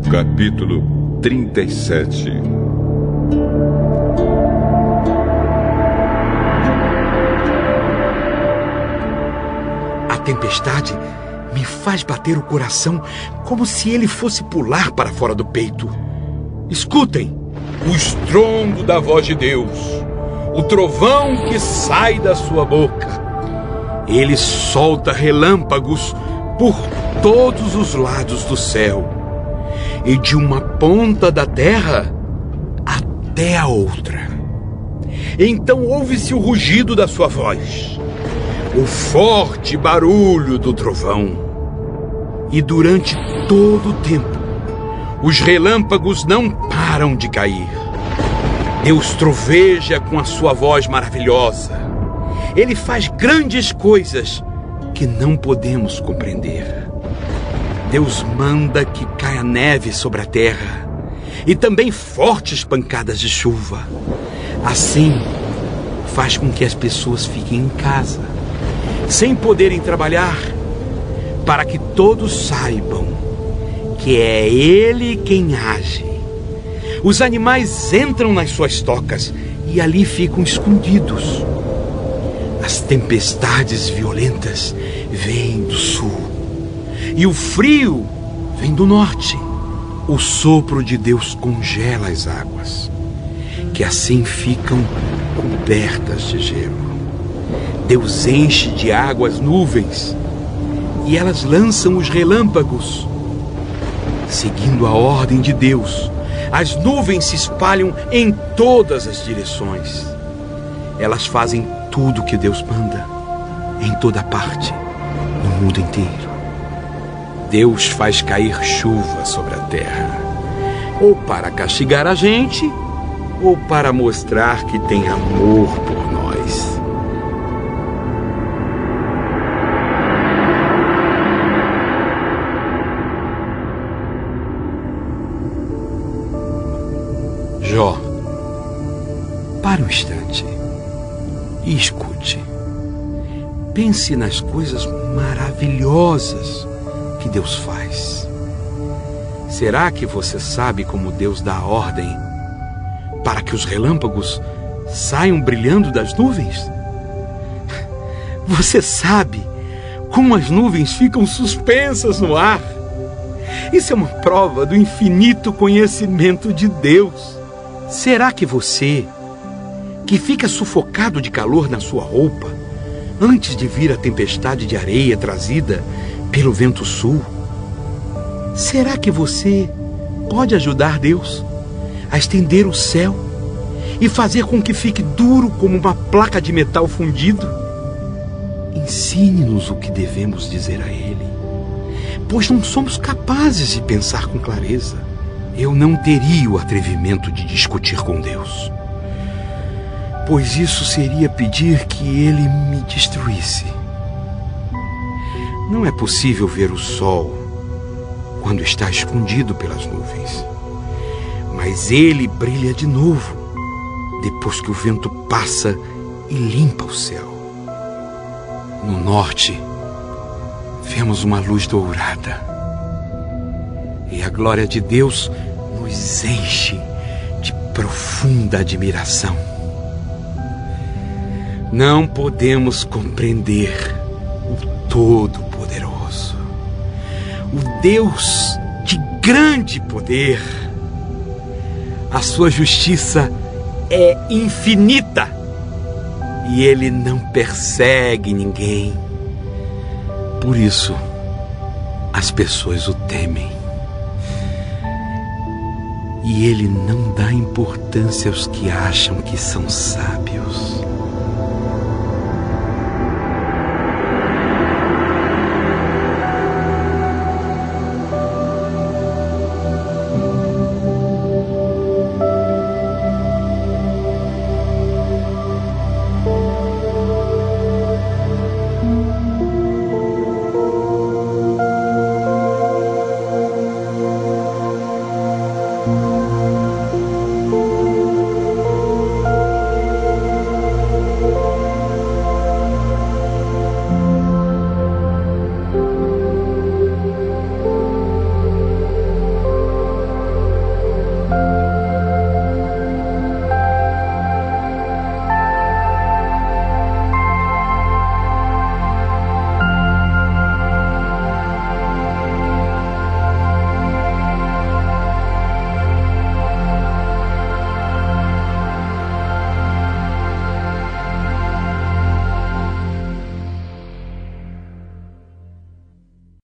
Capítulo 37. A tempestade me faz bater o coração como se ele fosse pular para fora do peito. Escutem o estrondo da voz de Deus, o trovão que sai da sua boca. Ele solta relâmpagos por todos os lados do céu, e de uma ponta da terra até a outra. Então ouve-se o rugido da sua voz, o forte barulho do trovão. E durante todo o tempo, os relâmpagos não param de cair. Deus troveja com a sua voz maravilhosa. Ele faz grandes coisas que não podemos compreender. Deus manda que caia neve sobre a terra e também fortes pancadas de chuva. Assim, faz com que as pessoas fiquem em casa, sem poderem trabalhar, para que todos saibam que é Ele quem age. Os animais entram nas suas tocas e ali ficam escondidos. As tempestades violentas vêm do sul e o frio vem do norte. O sopro de Deus congela as águas, que assim ficam cobertas de gelo. Deus enche de água as nuvens e elas lançam os relâmpagos. Seguindo a ordem de Deus, as nuvens se espalham em todas as direções. Elas fazem tudo o que Deus manda, em toda parte, no mundo inteiro. Deus faz cair chuva sobre a terra, ou para castigar a gente, ou para mostrar que tem amor por nós. Jó, para um instante e escute. Pense nas coisas maravilhosas que Deus faz. Será que você sabe como Deus dá a ordem para que os relâmpagos saiam brilhando das nuvens? Você sabe como as nuvens ficam suspensas no ar? Isso é uma prova do infinito conhecimento de Deus. Será que você, que fica sufocado de calor na sua roupa, antes de vir a tempestade de areia trazida pelo vento sul, será que você pode ajudar Deus a estender o céu e fazer com que fique duro como uma placa de metal fundido? Ensine-nos o que devemos dizer a Ele, pois não somos capazes de pensar com clareza. Eu não teria o atrevimento de discutir com Deus, pois isso seria pedir que Ele me destruísse. Não é possível ver o sol quando está escondido pelas nuvens, mas ele brilha de novo depois que o vento passa e limpa o céu. No norte, vemos uma luz dourada e a glória de Deus nos enche de profunda admiração. Não podemos compreender o Todo-Poderoso, o Deus de grande poder. A sua justiça é infinita e Ele não persegue ninguém. Por isso, as pessoas o temem. E Ele não dá importância aos que acham que são sábios.